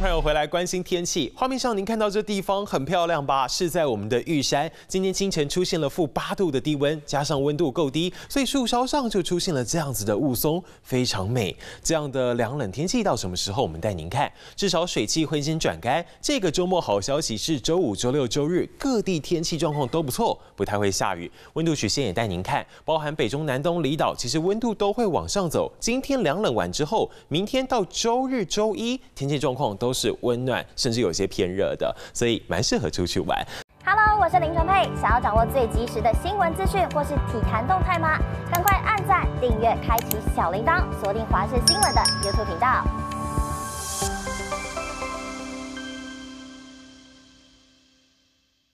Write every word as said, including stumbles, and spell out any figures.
朋友回来关心天气，画面上您看到这地方很漂亮吧？是在我们的玉山。今天清晨出现了负八度的低温，加上温度够低，所以树梢上就出现了这样子的雾凇，非常美。这样的凉冷天气到什么时候？我们带您看，至少水汽会先转干。这个周末好消息是，周五、周六、周日各地天气状况都不错，不太会下雨。温度曲线也带您看，包含北中南东离岛，其实温度都会往上走。今天凉冷完之后，明天到周日、周一天气状况都是温暖，甚至有些偏热的，所以蛮适合出去玩。 Hello， 我是林纯佩。想要掌握最及时的新闻资讯或是体坛动态吗？赶快按赞、订阅、开启小铃铛，锁定华视新闻的 YouTube 频道。